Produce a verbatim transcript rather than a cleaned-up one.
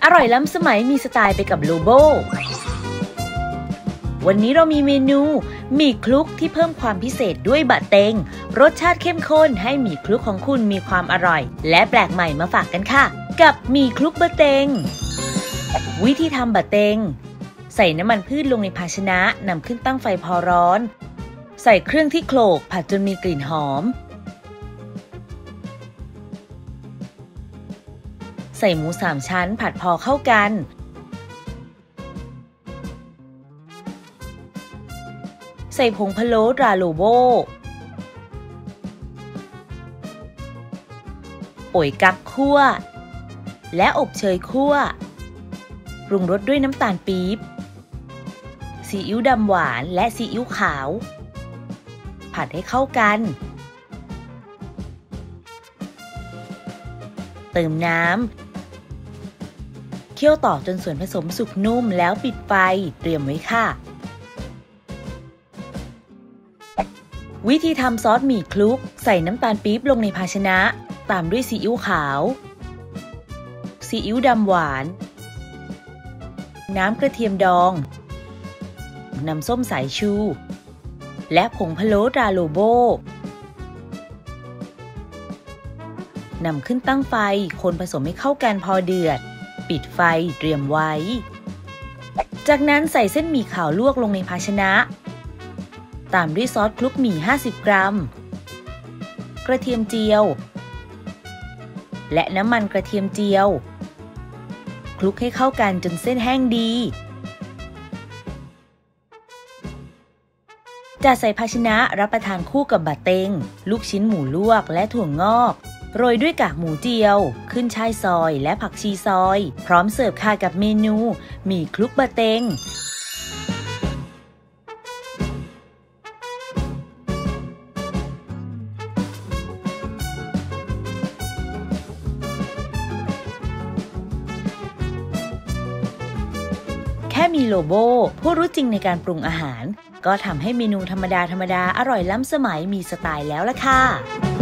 อร่อยล้ำสมัยมีสไตล์ไปกับโลโบวันนี้เรามีเมนูหมี่คลุกที่เพิ่มความพิเศษด้วยบะเต็งรสชาติเข้มข้นให้หมี่คลุกของคุณมีความอร่อยและแปลกใหม่มาฝากกันค่ะกับหมี่คลุกบะเต็งวิธีทำบะเต็งใส่น้ำมันพืชลงในภาชนะนำขึ้นตั้งไฟพอร้อนใส่เครื่องที่โขลกผัดจนมีกลิ่นหอมใส่หมูสามชั้นผัดพอเข้ากันใส่ผงพะโล้ราโลโบป่ยกั๊กคั่วและอบเชยคั่วปรุงรสด้วยน้ำตาลปี๊บซีอิ๊วดำหวานและซีอิ๊วขาวผัดให้เข้ากันเติมน้ำเคี่ยวต่อจนส่วนผสมสุกนุ่มแล้วปิดไฟเตรียมไว้ค่ะวิธีทำซอสหมี่คลุกใส่น้ำตาลปี๊บลงในภาชนะตามด้วยซีอิ๊วขาวซีอิ๊วดำหวานน้ำกระเทียมดองน้ำส้มสายชูและผงพะโล้ราโลโบนำขึ้นตั้งไฟคนผสมให้เข้ากันพอเดือดปิดไฟเตรียมไว้จากนั้นใส่เส้นหมี่ขาวลวกลงในภาชนะตามด้วยซอสคลุกหมี่ห้าสิบกรัมกระเทียมเจียวและน้ำมันกระเทียมเจียวคลุกให้เข้ากันจนเส้นแห้งดีจัดใส่ภาชนะรับประทานคู่กับบะเต็งลูกชิ้นหมูลวกและถั่วงอกโรยด้วยกากหมูเจียวขึ้นช่ายซอยและผักชีซอยพร้อมเสิร์ฟค่ะกับเมนูหมี่คลุกบะเต็งแค่มีโลโบผู้รู้จริงในการปรุงอาหารก็ทำให้เมนูธรรมดาธรรมดาอร่อยล้ำสมัยมีสไตล์แล้วล่ะค่ะ